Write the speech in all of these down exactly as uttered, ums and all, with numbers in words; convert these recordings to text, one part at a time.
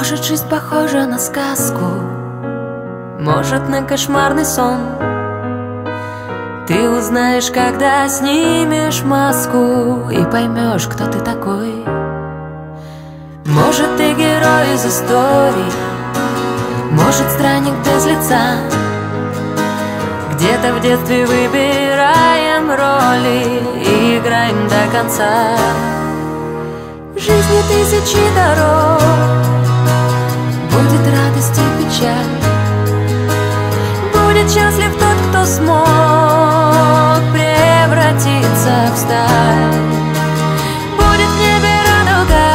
Может, жизнь похожа на сказку, может, на кошмарный сон. Ты узнаешь, когда снимешь маску, и поймешь, кто ты такой. Может, ты герой из истории, может, странник без лица. Где-то в детстве выбираем роли и играем до конца. В жизни тысячи дорог, будет радость и печаль. Будет счастлив тот, кто смог превратиться в сталь. Будет в небе радуга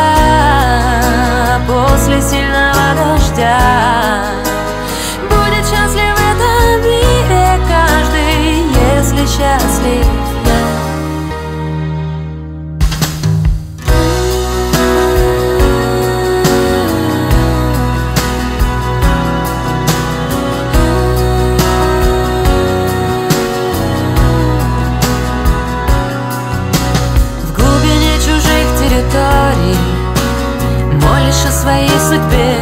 после сильного дождя. Будет счастлив в этом мире каждый, если счастлив я. Молишь о своей судьбе,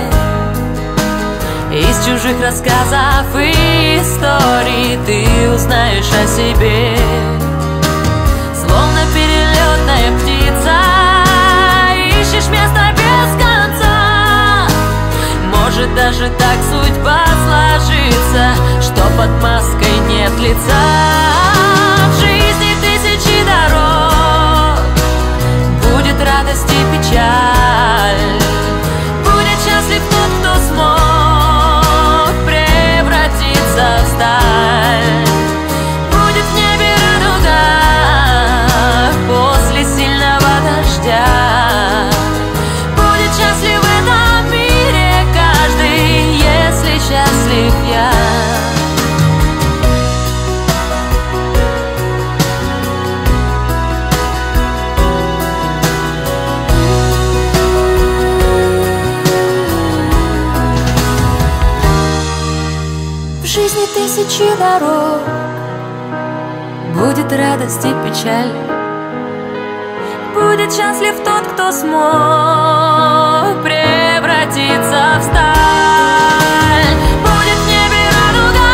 из чужих рассказов и историй ты узнаешь о себе. Словно перелетная птица, ищешь место без конца. Может, даже так судьба сложится, что под маской нет лица. В жизни тысячи дорог, будет радость и печаль. Будет счастлив тот, кто смог превратиться в сталь. Будет в небе радуга после сильного дождя. Будет счастлив в этом мире каждый, если счастлив я. В жизни тысячи дорог, будет радость и печаль. Будет счастлив тот, кто смог превратиться в сталь. Будет в небе радуга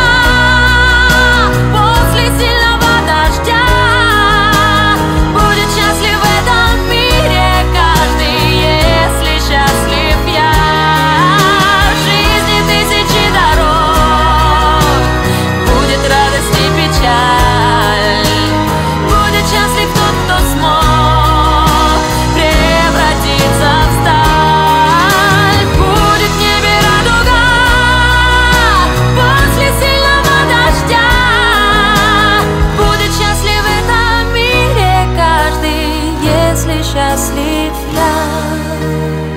после сильного дождя. Будет счастлив в этом мире каждый, если счастлив я. В жизни тысячи дорог, радость и печаль. Будет счастлив тот, кто смог превратиться в сталь. Будет в небе радуга после сильного дождя. Будет счастлив в этом мире каждый, если счастлив я.